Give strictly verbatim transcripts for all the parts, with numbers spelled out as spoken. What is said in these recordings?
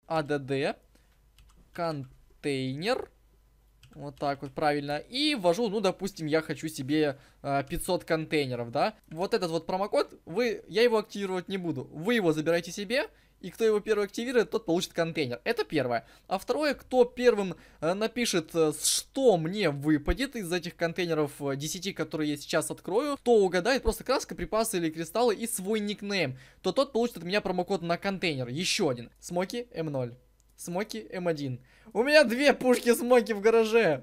add контейнер. Вот так вот, правильно. И ввожу, ну, допустим, я хочу себе э, пятьсот контейнеров, да. Вот этот вот промокод, вы, я его активировать не буду. Вы его забираете себе, и кто его первый активирует, тот получит контейнер. Это первое. А второе, кто первым э, напишет, э, что мне выпадет из этих контейнеров э, десяти, которые я сейчас открою, то угадает просто краска, припасы или кристаллы и свой никнейм, то тот получит от меня промокод на контейнер. Еще один. Смоки эм ноль. Смоки эм один. У меня две пушки Смоки в гараже.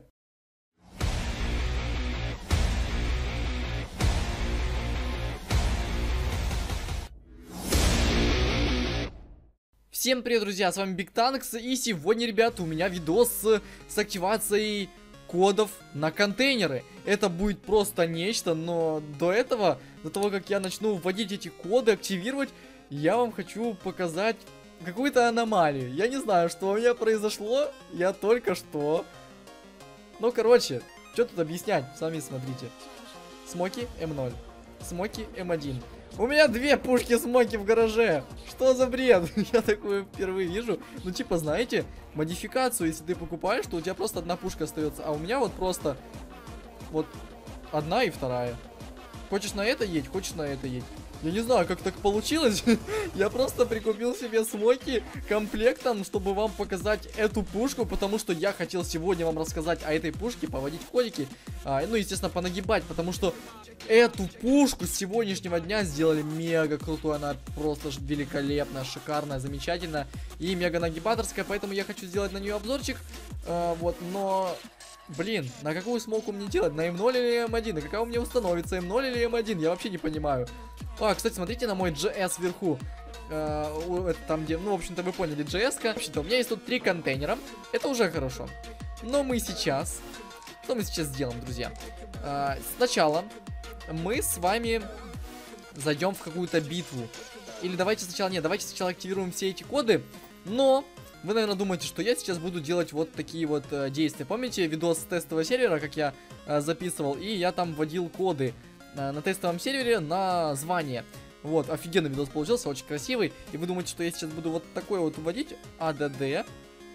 Всем привет, друзья, с вами Биг Танкс, и сегодня, ребята, у меня видос с, с активацией кодов на контейнеры. Это будет просто нечто, но до этого, до того, как я начну вводить эти коды, активировать, я вам хочу показать какую-то аномалию. Я не знаю, что у меня произошло, я только что... Ну, короче, что тут объяснять, сами смотрите. Смоки эм ноль, Смоки эм один. У меня две пушки Смоки в гараже. Что за бред? Я такое впервые вижу. Ну, типа, знаете, модификацию, если ты покупаешь, то у тебя просто одна пушка остается. А у меня вот просто вот одна и вторая. Хочешь на это едь, хочешь на это едь. Я не знаю, как так получилось. Я просто прикупил себе Смоки комплектом, чтобы вам показать эту пушку, потому что я хотел сегодня вам рассказать о этой пушке, поводить в ходики, а, ну, естественно, понагибать, потому что эту пушку с сегодняшнего дня сделали мега крутую, она просто великолепная, шикарная, замечательная и мега нагибаторская, поэтому я хочу сделать на нее обзорчик, а, вот, но... Блин, на какую смоку мне делать? На эм ноль или эм один? На какая у меня установится? эм ноль или эм один? Я вообще не понимаю. А, кстати, смотрите на мой джи эс вверху. Э, это там, где, ну, в общем-то, вы поняли, джи эс-ка. В общем-то, у меня есть тут три контейнера. Это уже хорошо. Но мы сейчас... Что мы сейчас сделаем, друзья? Э, сначала мы с вами зайдем в какую-то битву. Или давайте сначала... Нет, давайте сначала активируем все эти коды. Но... Вы, наверное, думаете, что я сейчас буду делать вот такие вот э, действия. Помните видос с тестового сервера, как я э, записывал? И я там вводил коды э, на тестовом сервере на звание. Вот, офигенный видос получился, очень красивый. И вы думаете, что я сейчас буду вот такой вот вводить? add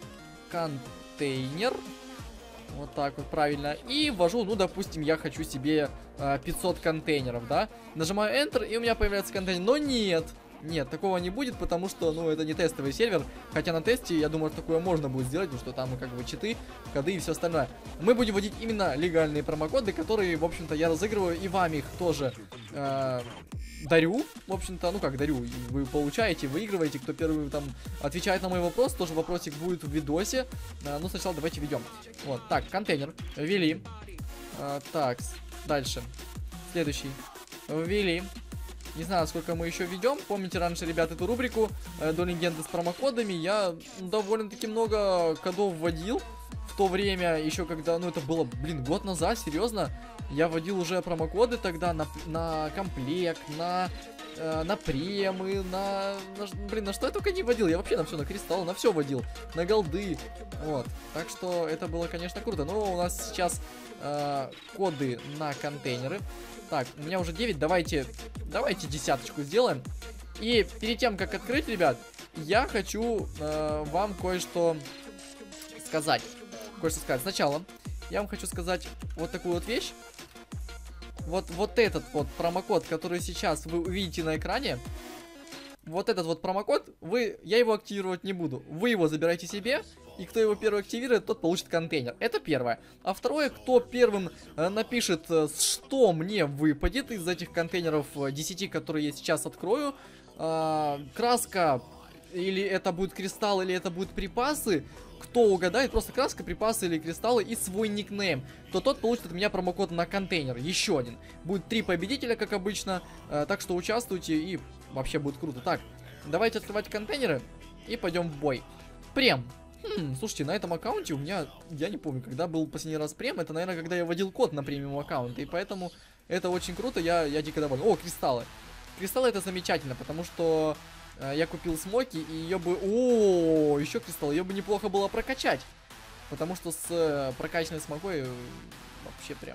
контейнер. Вот так вот, правильно. И ввожу, ну, допустим, я хочу себе э, пятьсот контейнеров, да? Нажимаю Enter, и у меня появляется контейнер. Но нет. Нет, такого не будет, потому что, ну, это не тестовый сервер. Хотя на тесте, я думаю, такое можно будет сделать, потому что там, как бы, читы, коды и все остальное. Мы будем вводить именно легальные промокоды, которые, в общем-то, я разыгрываю, и вам их тоже э, дарю. В общем-то, ну, как дарю, вы получаете, выигрываете. Кто первый там отвечает на мой вопрос, тоже вопросик будет в видосе. Э, ну, сначала давайте ведем. Вот, так, контейнер ввели. Э, так, дальше. Следующий. Ввели. Не знаю, сколько мы еще ведем. Помните раньше, ребят, эту рубрику э, до легенды с промокодами. Я довольно-таки много кодов вводил в то время, еще когда, ну, это было, блин, год назад, серьезно. Я вводил уже промокоды тогда на, на комплект, на, э, на премы, на, на... Блин, на что я только не вводил. Я вообще на все, на кристалл, на все вводил. На голды. Вот. Так что это было, конечно, круто. Но у нас сейчас э, коды на контейнеры. Так, у меня уже девять, давайте, давайте десяточку сделаем. И перед тем, как открыть, ребят, я хочу э, вам кое-что сказать. Кое-что сказать. Сначала я вам хочу сказать вот такую вот вещь. Вот, вот этот вот промокод, который сейчас вы увидите на экране. Вот этот вот промокод, вы, я его активировать не буду. Вы его забирайте себе, и кто его первый активирует, тот получит контейнер. Это первое. А второе, кто первым э, напишет, э, что мне выпадет из этих контейнеров э, десяти, которые я сейчас открою. Э, краска, или это будет кристалл, или это будут припасы. Кто угадает, просто краска, припасы или кристаллы и свой никнейм, то тот получит от меня промокод на контейнер. Еще один. Будет три победителя, как обычно. Э, так что участвуйте, и вообще будет круто. Так, давайте открывать контейнеры и пойдем в бой. Прем. Хм, слушайте, на этом аккаунте у меня, я не помню, когда был последний раз прем. Это, наверное, когда я вводил код на премиум аккаунт. И поэтому это очень круто, я, я дико доволен. О, кристаллы. Кристаллы это замечательно, потому что... Я купил Смоки, и ее бы... О, еще кристалл, ее бы неплохо было прокачать. Потому что с э, прокачанной смогой э, вообще прям...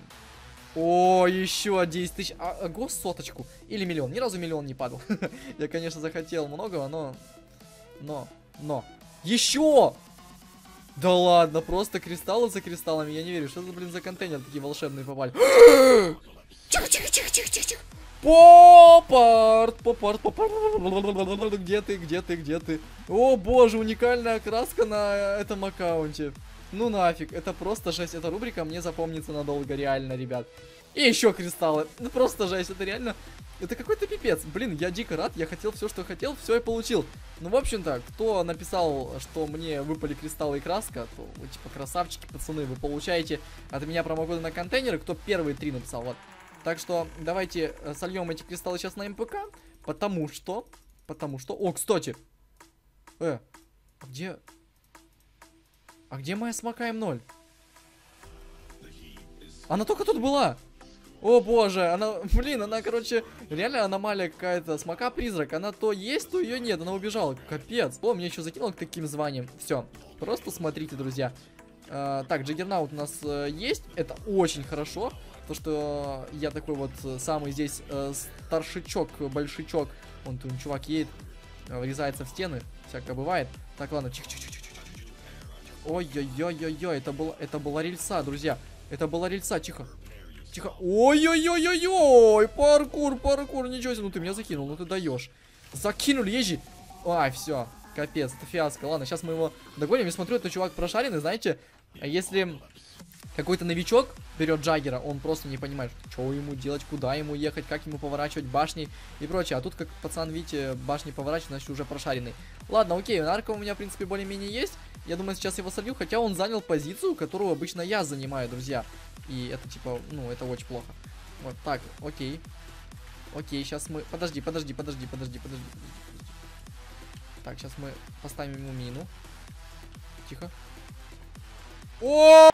О, еще десять тысяч. А, а гос соточку. Или миллион. Ни разу миллион не падал. Я, конечно, захотел многого, но... Но, но... Еще! Да ладно, просто кристаллы за кристаллами. Я не верю, что это, блин, за контейнер такие волшебные попали. Тихо, тихо, тихо, тихо, тихо, тихо. Попарт, попарт, попарт. Где ты, где ты, где ты? О боже, уникальная краска на этом аккаунте. Ну нафиг, это просто жесть. Эта рубрика мне запомнится надолго, реально, ребят. И еще кристаллы. Ну просто жесть, это реально... Это какой-то пипец. Блин, я дико рад, я хотел все, что хотел, все и получил. Ну, в общем-то, кто написал, что мне выпали кристаллы и краска, то вы, типа, красавчики, пацаны, вы получаете от меня промокоды на контейнеры, кто первые три написал, вот. Так что давайте сольем эти кристаллы сейчас на эм пэ ка, потому что... Потому что... О, кстати! Э, а где... А где моя смока эм ноль? Она только тут была! О боже, она, блин, она, короче, реально аномалия какая-то. Смока-призрак, она то есть, то ее нет, она убежала. Капец. О, мне еще закинуло к таким званиям. Все, просто смотрите, друзья. а, Так, Джаггернаут у нас а, есть. Это очень хорошо. То, что я такой вот самый здесь а, старшичок, большичок. Вон тут чувак едет, а, врезается в стены. Всякое бывает. Так, ладно, чих-чих-чих-чих. Ой-ой-ой-ой-ой, это была, это была рельса, друзья. Это была рельса, тихо. Тихо. Ой-ой-ой-ой-ой! Паркур, паркур, ничего себе. Ну ты меня закинул, ну ты даешь. Закинули, езжи. Ай, все. Капец, это фиаско. Ладно, сейчас мы его догоним. Я смотрю, это чувак прошаренный, знаете. Если какой-то новичок берет Джаггера, он просто не понимает, что ему делать, куда ему ехать, как ему поворачивать башни и прочее. А тут, как пацан, видите, башни поворачивать, значит, уже прошаренный. Ладно, окей, нарко у меня, в принципе, более-менее есть. Я думаю, сейчас его солью, хотя он занял позицию, которую обычно я занимаю, друзья. И это, типа, ну, это очень плохо. Вот так, окей. Окей, сейчас мы... Подожди, подожди, подожди, подожди, подожди. Так, сейчас мы поставим ему мину. Тихо. О,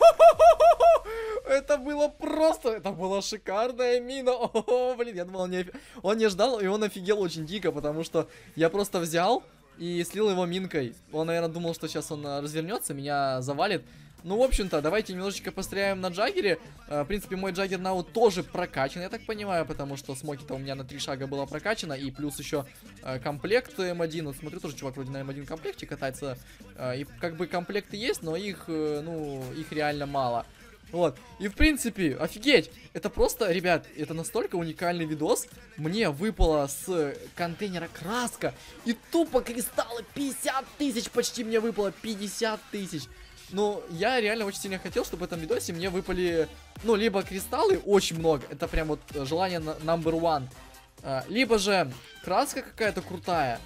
это было просто, это была шикарная мина. О, блин, я думал, он не, он не ждал, и он офигел очень дико, потому что я просто взял и слил его минкой. Он, наверное, думал, что сейчас он развернется, меня завалит. Ну, в общем-то, давайте немножечко постреляем на Джаггере. В принципе, мой Джаггернаут тоже прокачан, я так понимаю, потому что смоки-то у меня на три шага было прокачано. И плюс еще комплект эм один. Вот смотрю, тоже чувак вроде на эм один комплекте катается. И как бы комплекты есть, но их, ну, их реально мало. Вот, и в принципе, офигеть, это просто, ребят, это настолько уникальный видос. Мне выпало с контейнера краска и тупо кристаллы, пятьдесят тысяч почти мне выпало, пятьдесят тысяч. Ну, я реально очень сильно хотел, чтобы в этом видосе мне выпали, ну, либо кристаллы, очень много, это прям вот желание number one, либо же краска какая-то крутая,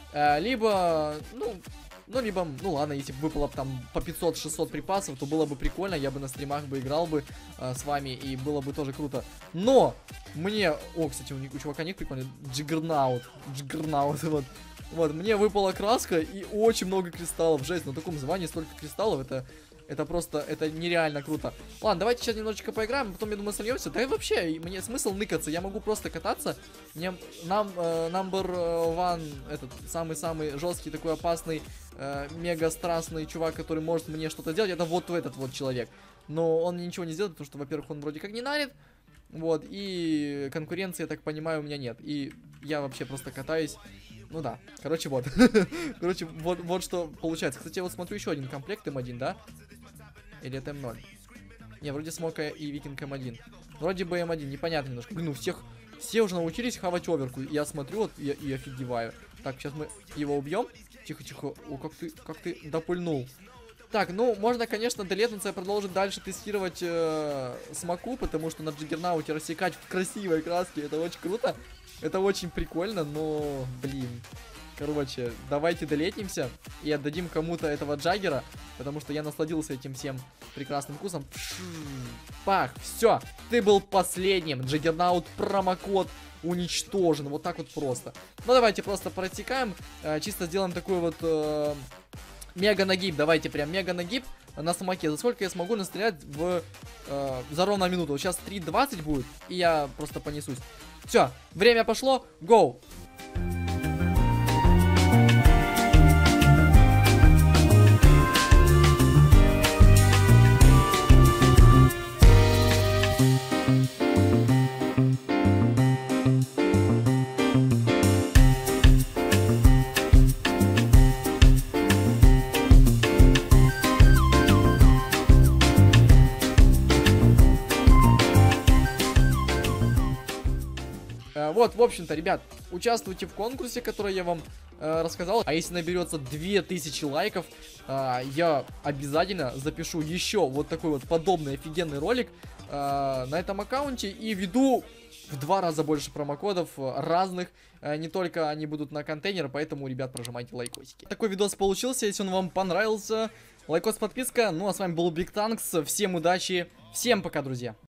либо, ну... Ну, либо, ну ладно, если бы выпало там по пятьсот-шестьсот припасов, то было бы прикольно, я бы на стримах бы играл бы э, с вами, и было бы тоже круто. Но мне, о, кстати, у, у чувака ник прикольный, Джаггернаут, Джаггернаут, вот. Вот, мне выпала краска и очень много кристаллов, жесть, на таком звании столько кристаллов, это... Это просто, это нереально круто. Ладно, давайте сейчас немножечко поиграем, потом, я думаю, сольемся. Да и вообще, мне смысл ныкаться, я могу просто кататься. Мне, нам, э, number one, этот, самый-самый жесткий, такой опасный, э, мега страстный чувак, который может мне что-то сделать, это вот этот вот человек. Но он мне ничего не сделает, потому что, во-первых, он вроде как не нарит. Вот, и конкуренции, я так понимаю, у меня нет. И я вообще просто катаюсь. Ну да, короче, вот. Короче, вот, вот что получается. Кстати, я вот смотрю еще один комплект эм один, да? Или это эм ноль? Не, вроде Смока и Викинг эм один. Вроде бы эм один, непонятно немножко. Блин, ну всех, все уже научились хавать оверку. Я смотрю вот и, и офигеваю. Так, сейчас мы его убьем. Тихо-тихо. О, как ты, как ты допульнул. Так, ну, можно, конечно, до летницы продолжить дальше тестировать э, смоку, потому что на Джаггернауте рассекать в красивой краске, это очень круто. Это очень прикольно, но, блин. Короче, давайте долетнимся и отдадим кому-то этого Джаггера, потому что я насладился этим всем прекрасным вкусом. Пах, все, ты был последним. Джаггернаут промокод уничтожен, вот так вот просто. Ну, давайте просто протекаем, э, чисто сделаем такой вот э, мега-нагиб. Давайте прям мега-нагиб на смоке. За сколько я смогу настрелять в, э, за ровно минуту? Вот сейчас три двадцать будет, и я просто понесусь. Все, время пошло, гоу! Э, вот, в общем-то, ребят, участвуйте в конкурсе, который я вам э, рассказал. А если наберется две тысячи лайков, э, я обязательно запишу еще вот такой вот подобный офигенный ролик э, на этом аккаунте и веду в два раза больше промокодов разных, э, не только они будут на контейнер, поэтому, ребят, прожимайте лайкосики. Такой видос получился, если он вам понравился, лайкос, подписка. Ну а с вами был Big Tanks, всем удачи, всем пока, друзья.